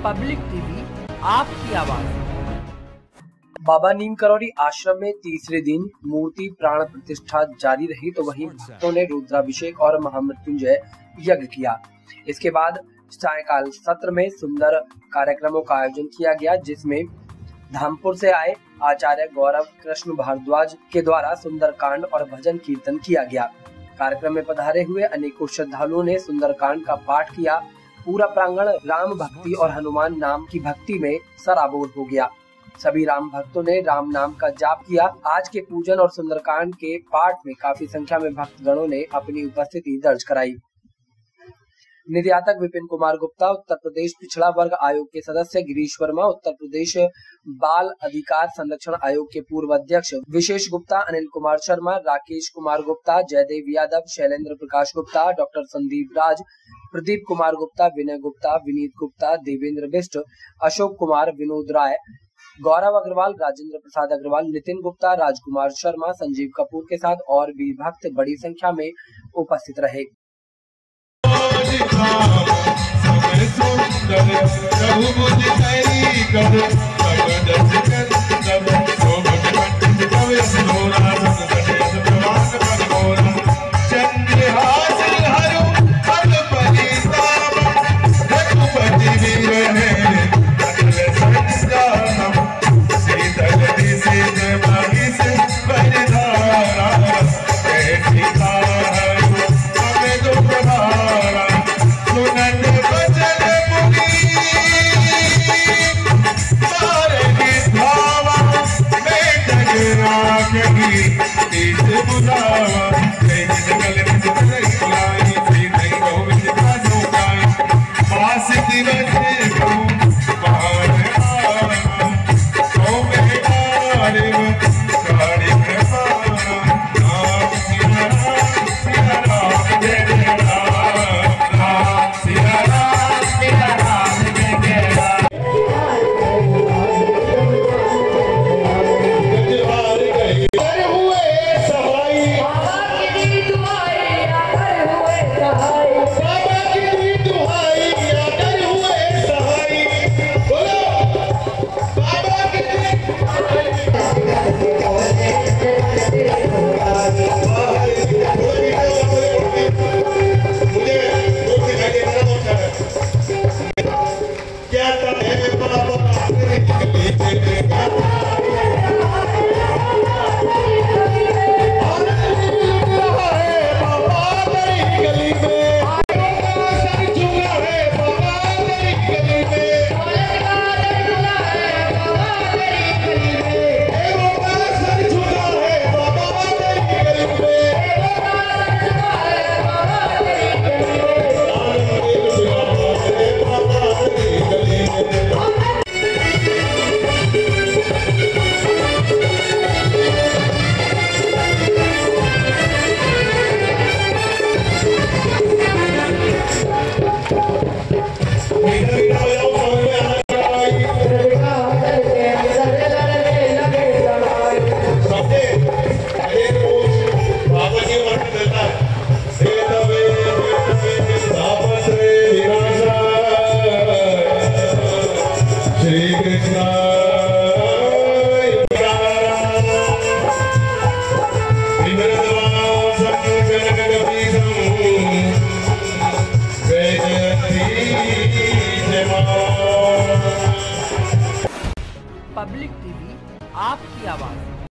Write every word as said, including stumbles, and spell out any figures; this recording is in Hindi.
पब्लिक टीवी, आपकी आवाज। बाबा नीम करौरी आश्रम में तीसरे दिन मूर्ति प्राण प्रतिष्ठा जारी रही, तो वहीं भक्तों ने रुद्राभिषेक और महामृत्युंजय यज्ञ किया। इसके बाद सायंकाल सत्र में सुंदर कार्यक्रमों का आयोजन किया गया, जिसमें धामपुर से आए आचार्य गौरव कृष्ण भारद्वाज के द्वारा सुंदरकांड और भजन कीर्तन किया गया। कार्यक्रम में पधारे हुए अनेकों श्रद्धालुओं ने सुंदरकांड का पाठ किया। पूरा प्रांगण राम भक्ति और हनुमान नाम की भक्ति में सराबोर हो गया। सभी राम भक्तों ने राम नाम का जाप किया। आज के पूजन और सुंदरकांड के पाठ में काफी संख्या में भक्तगणों ने अपनी उपस्थिति दर्ज कराई। निर्यातक विपिन कुमार गुप्ता, उत्तर प्रदेश पिछड़ा वर्ग आयोग के सदस्य गिरीश वर्मा, उत्तर प्रदेश बाल अधिकार संरक्षण आयोग के पूर्व अध्यक्ष विशेष गुप्ता, अनिल कुमार शर्मा, राकेश कुमार गुप्ता, जयदेव यादव, शैलेंद्र प्रकाश गुप्ता, डॉक्टर संदीप राज, प्रदीप कुमार गुप्ता, विनय गुप्ता, विनीत गुप्ता, देवेंद्र बिष्ट, अशोक कुमार, विनोद राय, गौरव अग्रवाल, राजेंद्र प्रसाद अग्रवाल, नितिन गुप्ता, राजकुमार शर्मा, संजीव कपूर के साथ और भी भक्त बड़ी संख्या में उपस्थित रहे। पब्लिक टीवी, आपकी आवाज।